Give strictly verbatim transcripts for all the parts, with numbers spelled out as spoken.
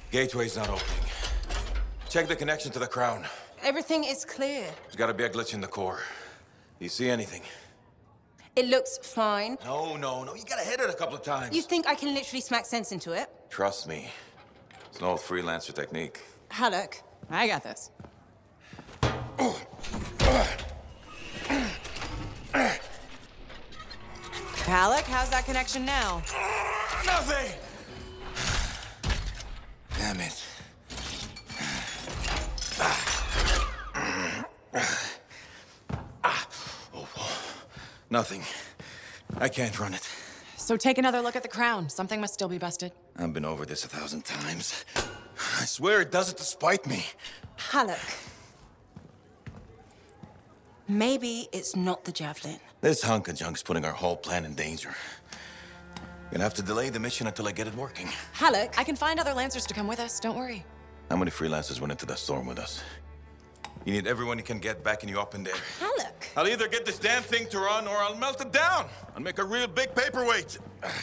Gateway's not opening. Check the connection to the crown. Everything is clear. There's gotta be a glitch in the core. Do you see anything? It looks fine. No, no, no. You gotta hit it a couple of times. You think I can literally smack sense into it? Trust me. It's an old freelancer technique. Haluk. I got this. Haluk, how's that connection now? Nothing! Damn it. Oh, nothing. I can't run it. So take another look at the crown. Something must still be busted. I've been over this a thousand times. I swear it does it to spite me. Haluk. Maybe it's not the javelin. This hunk of junk's putting our whole plan in danger. Gonna have to delay the mission until I get it working. Haluk. I can find other Lancers to come with us, don't worry. How many freelancers went into that storm with us? You need everyone you can get backing you up in there. Haluk. I'll either get this damn thing to run or I'll melt it down and make a real big paperweight.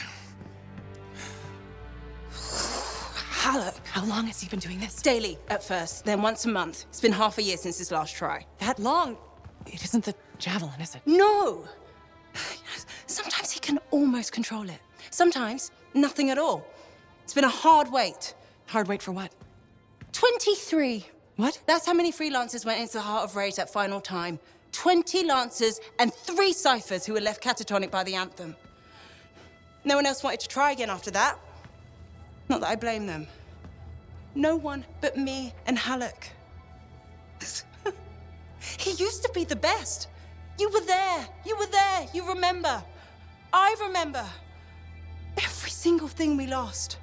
Haluk. How long has he been doing this? Daily at first, then once a month. It's been half a year since his last try. That long? It isn't the javelin, is it? No! Sometimes he can almost control it. Sometimes, nothing at all. It's been a hard wait. Hard wait for what? twenty-three. What? That's how many freelancers went into the Heart of Rage that final time. twenty Lancers and three Ciphers who were left catatonic by the anthem. No one else wanted to try again after that. Not that I blame them. No one but me and Haluk. He used to be the best. You were there. You were there. You remember. I remember. Every single thing we lost.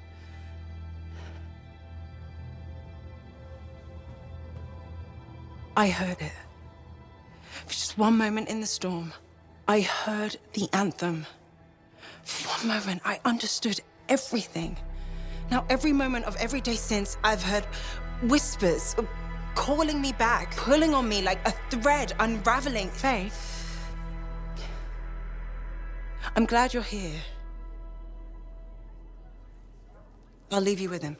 I heard it. For just one moment in the storm, I heard the anthem. For one moment, I understood everything. Now, every moment of every day since, I've heard whispers calling me back, pulling on me like a thread unraveling. Faith. I'm glad you're here. I'll leave you with him.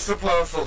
extra powerful.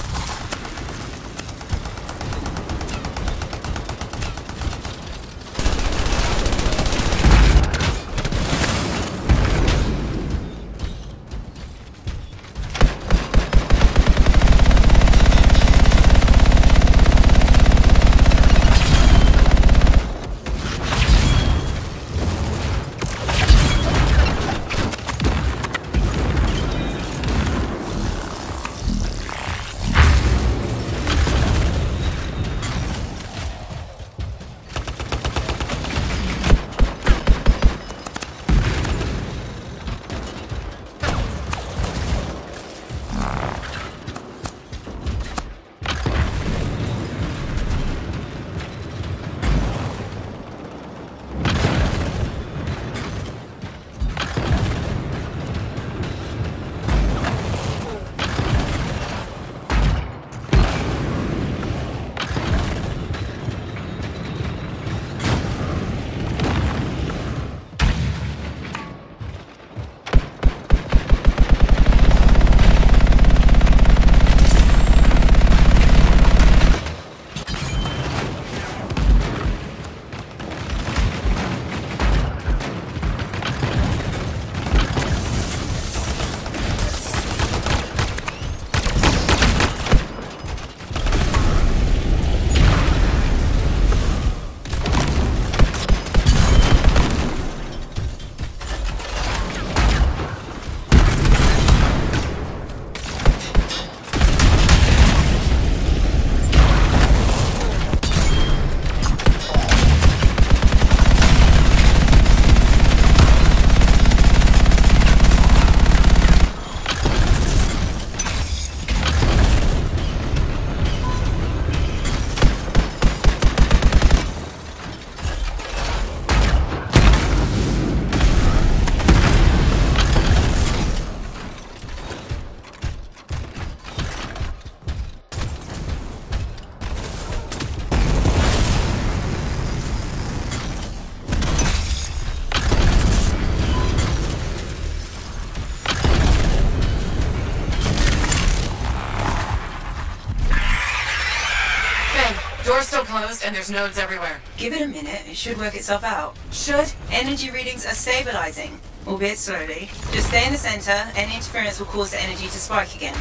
Door's still closed, and there's nodes everywhere. Give it a minute, it should work itself out. Should. Energy readings are stabilizing, albeit slowly. Just stay in the center, any interference will cause the energy to spike again.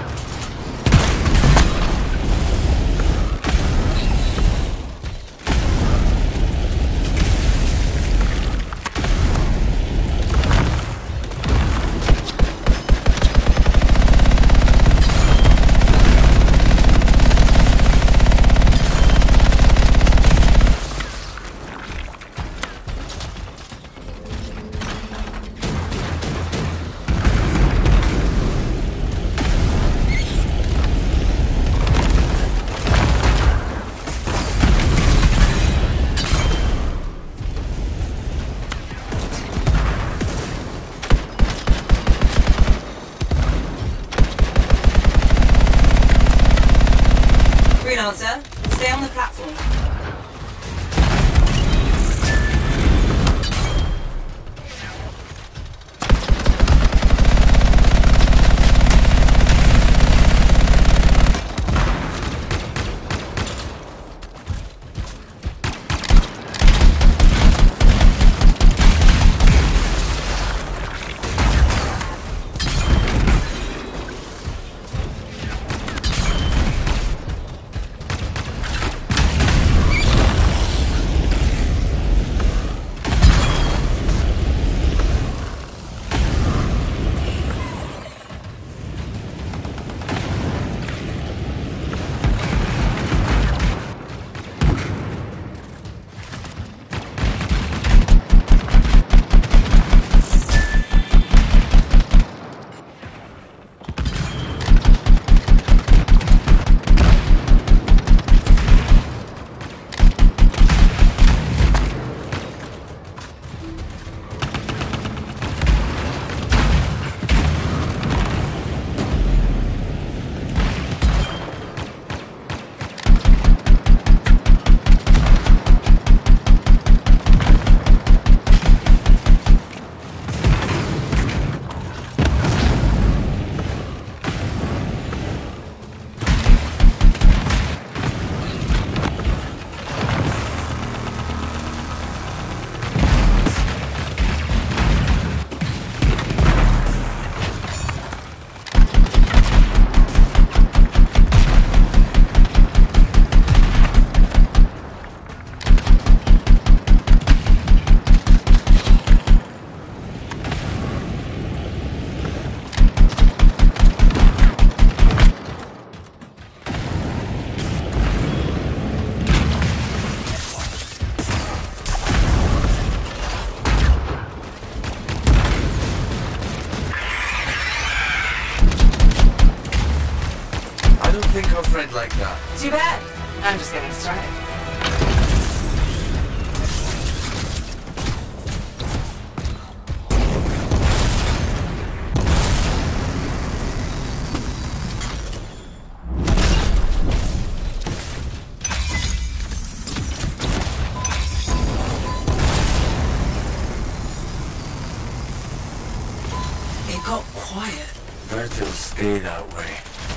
Freelancer, stay on the platform. don't think our friend like that. Too bad. I'm just getting started. It got quiet. Bet it'll stay that way.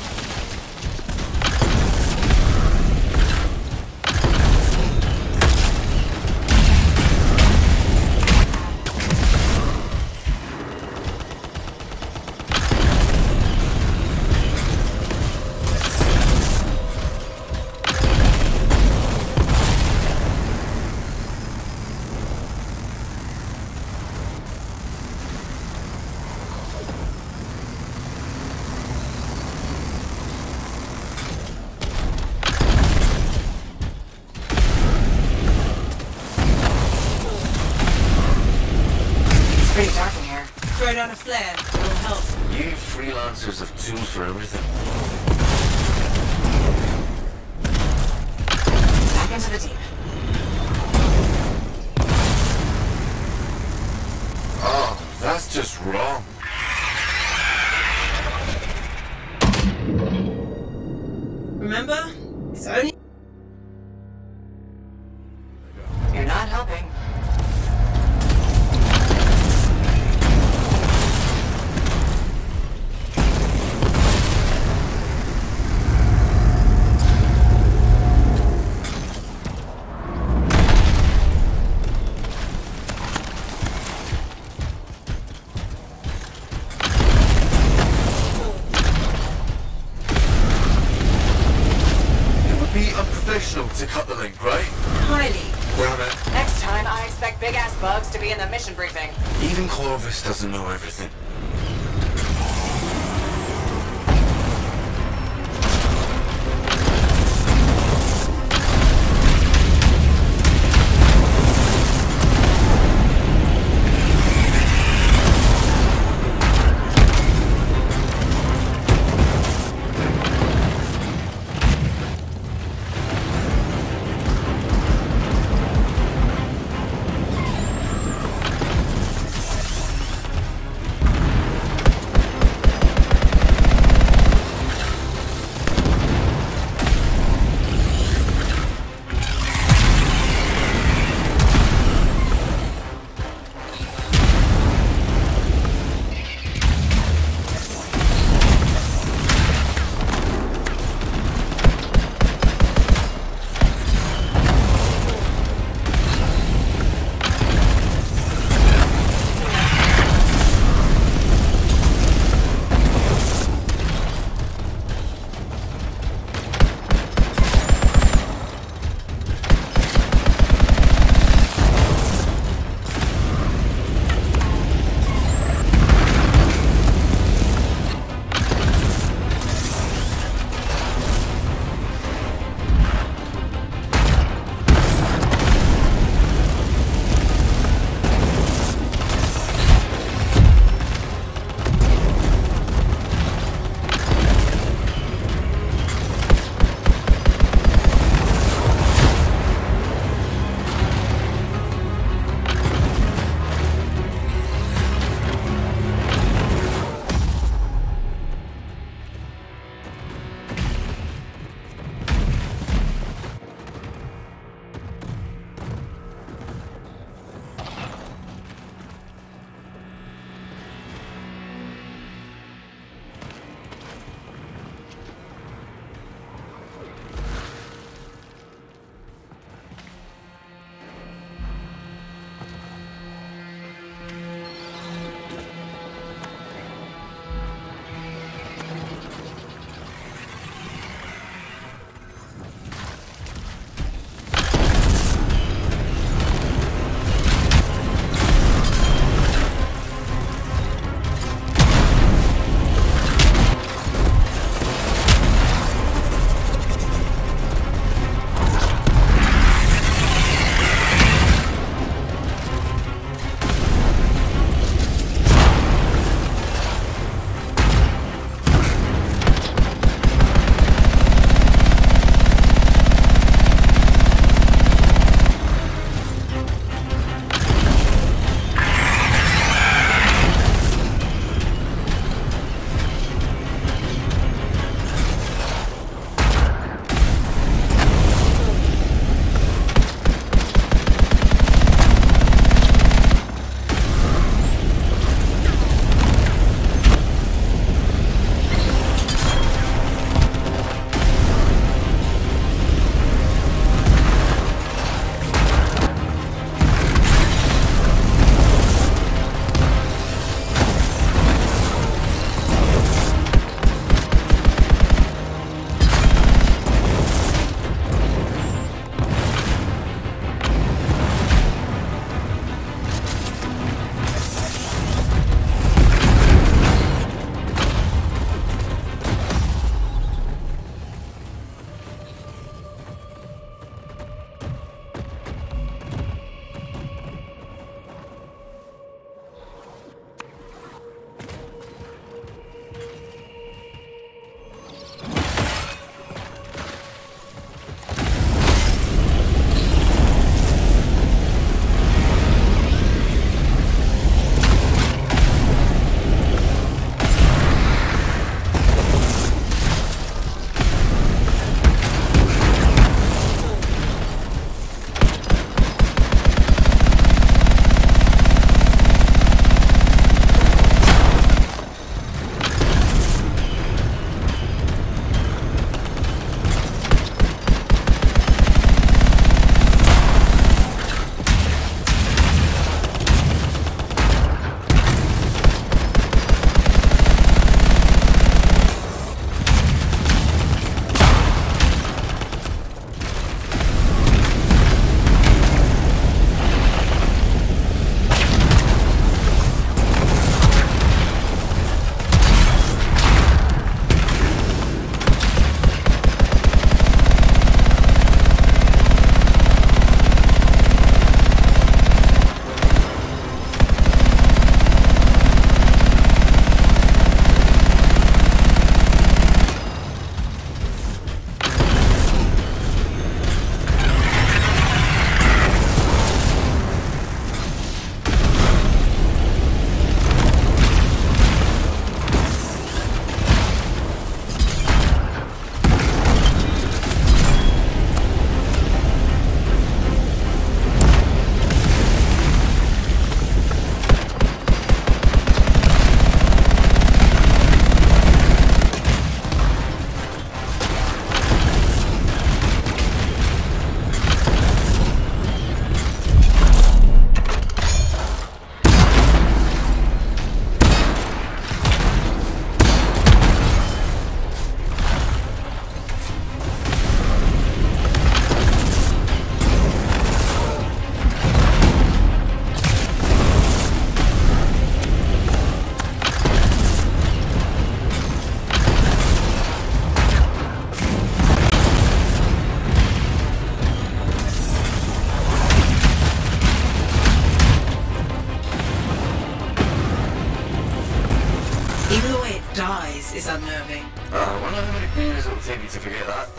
Pretty dark in here. Throw down a flare. It'll help. You freelancers have tools for everything. Back into the deep. Oh, that's just wrong. Remember? It's only... You're not helping. Be unprofessional to cut the link, right? Highly. Damn it. Next time, I expect big-ass bugs to be in the mission briefing. Even Clovis doesn't know everything.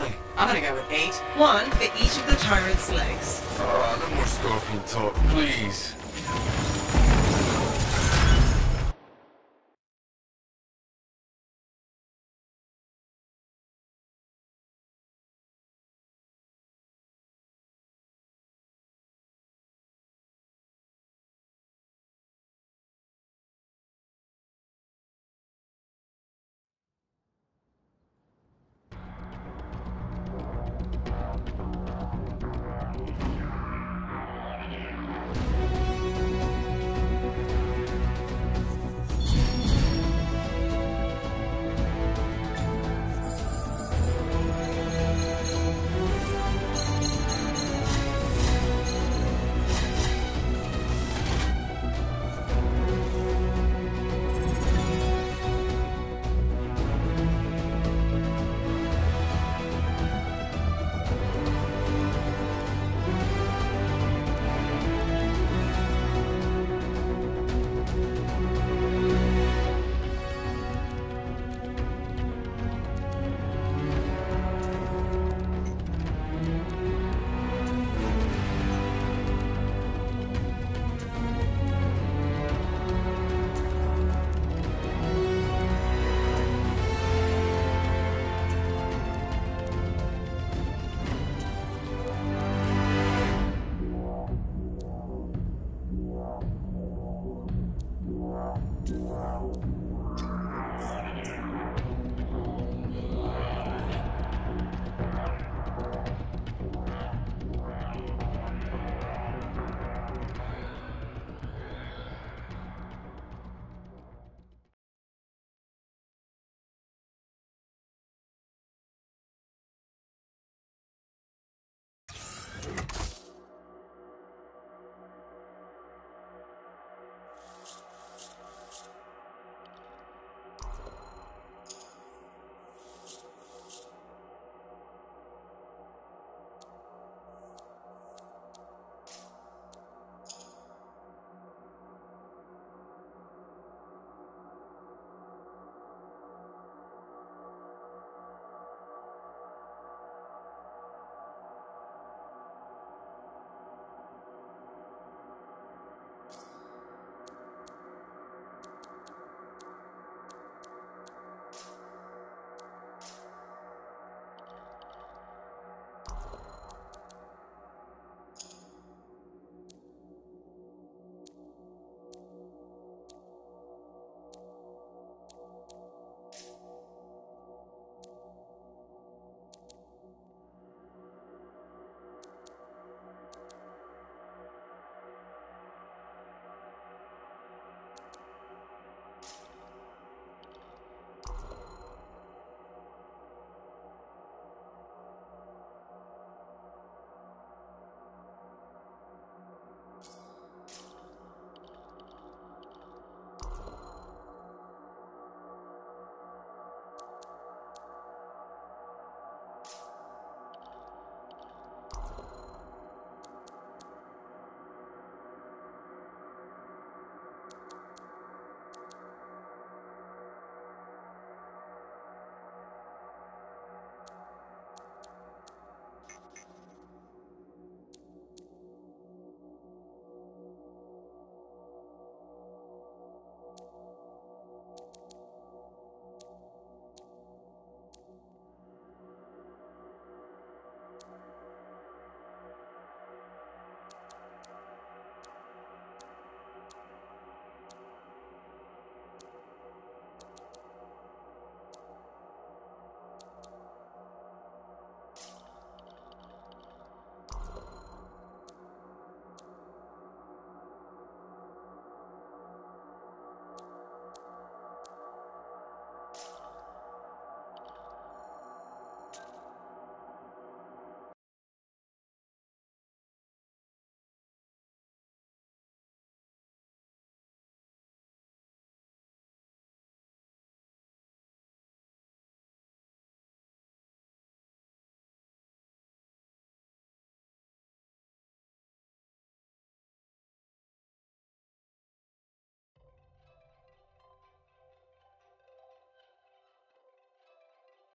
Hey. I'm gonna go with eight. One for each of the tyrant's legs. Ah, no more scorpion talk, please.